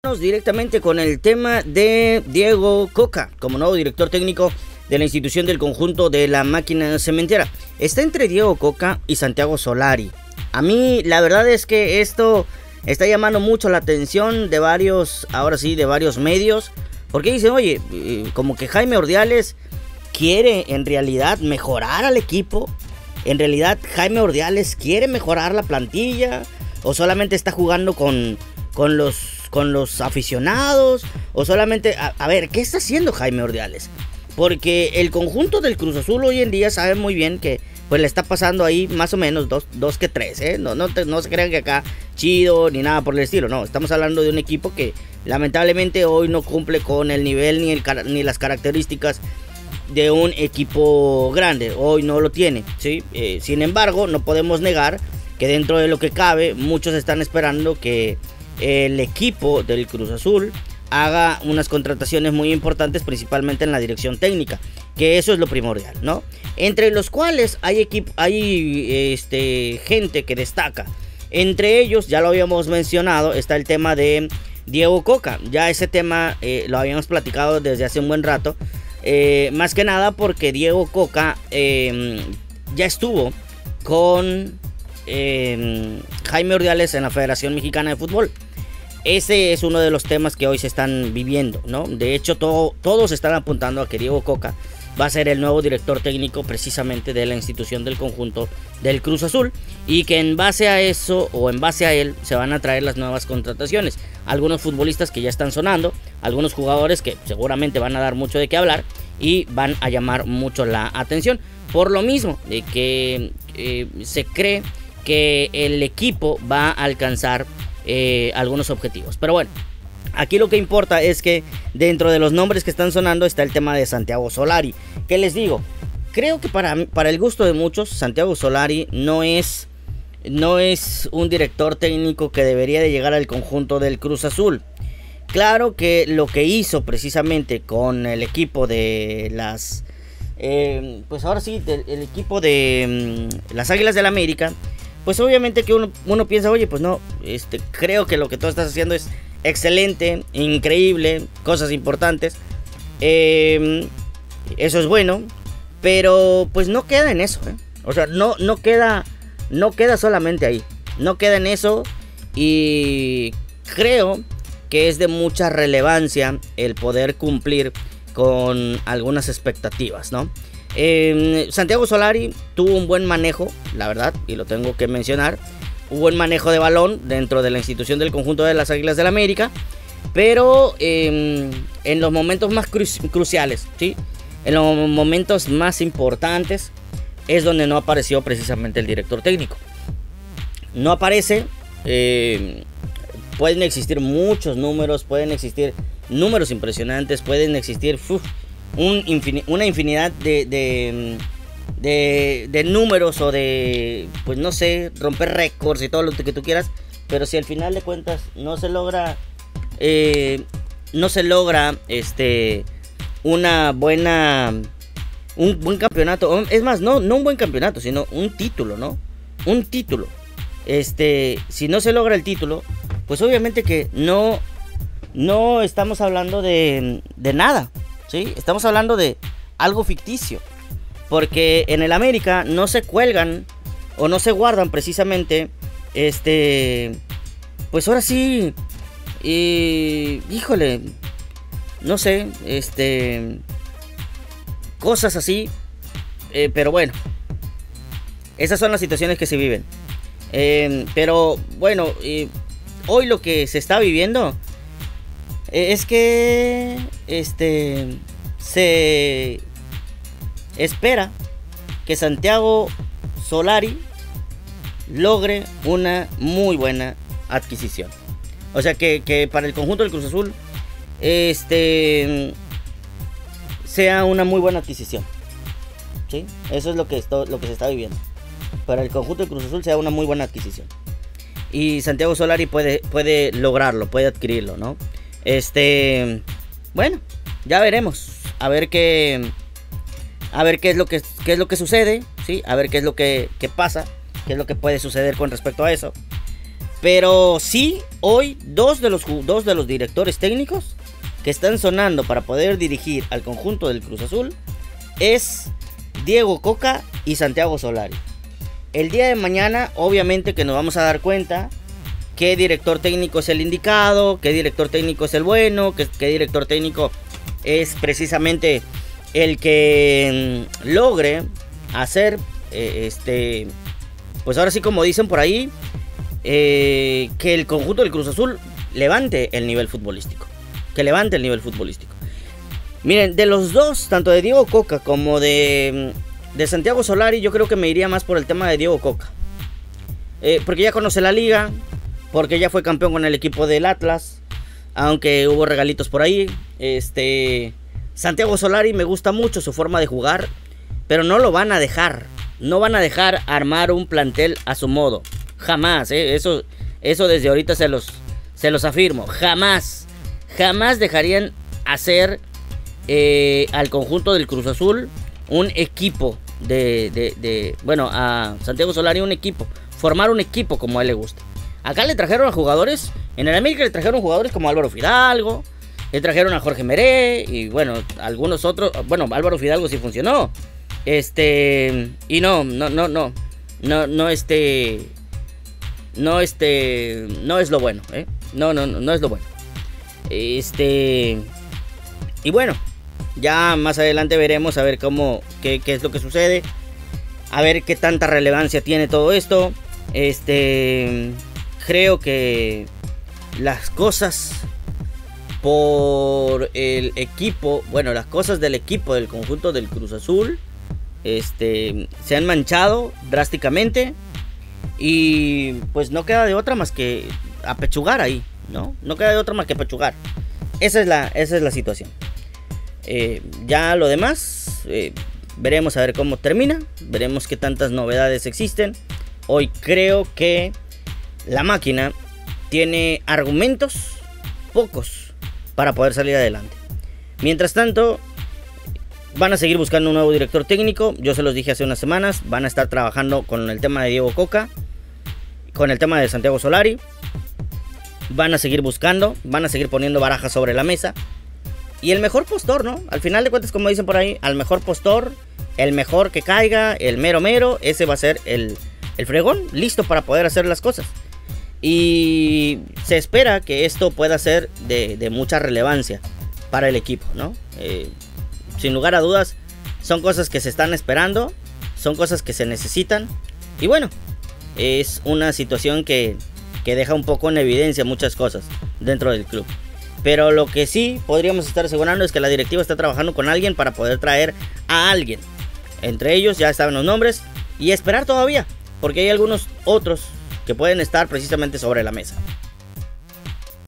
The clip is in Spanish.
Directamente con el tema de Diego Cocca como nuevo director técnico de la institución del conjunto de la Máquina Cementera. Está entre Diego Cocca y Santiago Solari. A mí la verdad es que esto está llamando mucho la atención de varios, ahora sí, de varios medios, porque dicen, oye, como que Jaime Ordiales quiere en realidad mejorar al equipo. En realidad Jaime Ordiales quiere mejorar la plantilla, o solamente está jugando con los aficionados, o solamente, a ver, ¿qué está haciendo Jaime Ordiales? Porque el conjunto del Cruz Azul hoy en día sabe muy bien que pues le está pasando ahí más o menos dos que tres, ¿eh? No se crean que acá chido ni nada por el estilo, no, estamos hablando de un equipo que lamentablemente hoy no cumple con el nivel ni las características de un equipo grande, hoy no lo tiene, ¿sí? Sin embargo, no podemos negar que dentro de lo que cabe, muchos están esperando que el equipo del Cruz Azul haga unas contrataciones muy importantes, principalmente en la dirección técnica, que eso es lo primordial, ¿no? Entre los cuales hay gente que destaca. Entre ellos, ya lo habíamos mencionado, está el tema de Diego Cocca. Ya ese tema lo habíamos platicado desde hace un buen rato. Más que nada porque Diego Cocca ya estuvo con Jaime Ordiales en la Federación Mexicana de Fútbol. Ese es uno de los temas que hoy se están viviendo, ¿no? De hecho, todos están apuntando a que Diego Cocca va a ser el nuevo director técnico precisamente de la institución del conjunto del Cruz Azul, y que en base a eso o en base a él se van a traer las nuevas contrataciones. Algunos futbolistas que ya están sonando, algunos jugadores que seguramente van a dar mucho de qué hablar y van a llamar mucho la atención. Por lo mismo de que se cree que el equipo va a alcanzar algunos objetivos. Pero bueno, aquí lo que importa es que dentro de los nombres que están sonando está el tema de Santiago Solari. ¿Qué les digo? Creo que para el gusto de muchos, Santiago Solari no es un director técnico que debería de llegar al conjunto del Cruz Azul. Claro que lo que hizo precisamente con el equipo de las pues ahora sí, el equipo de las Águilas del América, pues obviamente que uno piensa, oye, pues no, creo que lo que tú estás haciendo es excelente, increíble, cosas importantes, eso es bueno, pero pues no queda en eso, ¿eh? O sea, no queda solamente ahí, no queda en eso, y creo que es de mucha relevancia el poder cumplir con algunas expectativas, ¿no? Santiago Solari tuvo un buen manejo, la verdad, y lo tengo que mencionar, un buen manejo de balón dentro de la institución del conjunto de las Águilas del América, pero en los momentos más cruciales, ¿sí? En los momentos más importantes es donde no apareció precisamente el director técnico. No aparece. Pueden existir muchos números, pueden existir números impresionantes, pueden existir una infinidad de números o de, pues no sé, romper récords y todo lo que tú quieras, pero si al final de cuentas no se logra un buen campeonato, es más, no un buen campeonato, sino un título, ¿no? Un título. Si no se logra el título, pues obviamente que no estamos hablando de nada, ¿sí? Estamos hablando de algo ficticio, porque en el América no se cuelgan o no se guardan precisamente, pues ahora sí, híjole, no sé, cosas así, pero bueno, esas son las situaciones que se viven. Pero bueno, hoy lo que se está viviendo es que se espera que Santiago Solari logre una muy buena adquisición. O sea que para el conjunto del Cruz Azul sea una muy buena adquisición, ¿sí? Eso es lo que se está viviendo. Para el conjunto del Cruz Azul sea una muy buena adquisición. Y Santiago Solari puede lograrlo, puede adquirirlo, ¿no? Bueno, ya veremos. A ver qué es lo que sucede, ¿sí? A ver qué es lo que pasa, qué es lo que puede suceder con respecto a eso. Pero sí, hoy dos de los directores técnicos que están sonando para poder dirigir al conjunto del Cruz Azul es Diego Coca y Santiago Solari. El día de mañana, obviamente que nos vamos a dar cuenta qué director técnico es el indicado, qué director técnico es el bueno, qué director técnico es precisamente el que logre hacer, pues ahora sí, como dicen por ahí, que el conjunto del Cruz Azul levante el nivel futbolístico. Que levante el nivel futbolístico. Miren, de los dos, tanto de Diego Coca como de Santiago Solari, yo creo que me iría más por el tema de Diego Coca. Porque ya conoce la liga, porque ya fue campeón con el equipo del Atlas, aunque hubo regalitos por ahí. Santiago Solari me gusta mucho su forma de jugar, pero no lo van a dejar. No van a dejar armar un plantel a su modo. Jamás, eso desde ahorita se los afirmo. Jamás dejarían hacer al conjunto del Cruz Azul un equipo bueno, a Santiago Solari un equipo, formar un equipo como a él le gusta. Acá le trajeron a jugadores, en el América le trajeron jugadores como Álvaro Fidalgo, le trajeron a Jorge Meré y bueno, algunos otros. Bueno, Álvaro Fidalgo sí funcionó. Y no es lo bueno, no es lo bueno. Y bueno, ya más adelante veremos a ver qué es lo que sucede, a ver qué tanta relevancia tiene todo esto. Creo que las cosas por el equipo, bueno, las cosas del equipo del conjunto del Cruz Azul, se han manchado drásticamente. Y pues no queda de otra más que apechugar ahí, ¿no? No queda de otra más que apechugar. Esa es la situación. Ya lo demás, veremos a ver cómo termina. Veremos qué tantas novedades existen. Hoy creo que la máquina tiene argumentos pocos para poder salir adelante. Mientras tanto, van a seguir buscando un nuevo director técnico. Yo se los dije hace unas semanas. Van a estar trabajando con el tema de Diego Coca, con el tema de Santiago Solari. Van a seguir buscando, van a seguir poniendo barajas sobre la mesa. Y el mejor postor, ¿no? Al final de cuentas, como dicen por ahí, al mejor postor, el mejor que caiga, el mero, ese va a ser el fregón, listo para poder hacer las cosas. Y se espera que esto pueda ser de mucha relevancia para el equipo, ¿no? Sin lugar a dudas, son cosas que se están esperando, son cosas que se necesitan. Y bueno, es una situación que deja un poco en evidencia muchas cosas dentro del club. Pero lo que sí podríamos estar asegurando es que la directiva está trabajando con alguien para poder traer a alguien. Entre ellos ya estaban los nombres y esperar todavía, porque hay algunos otros que pueden estar precisamente sobre la mesa.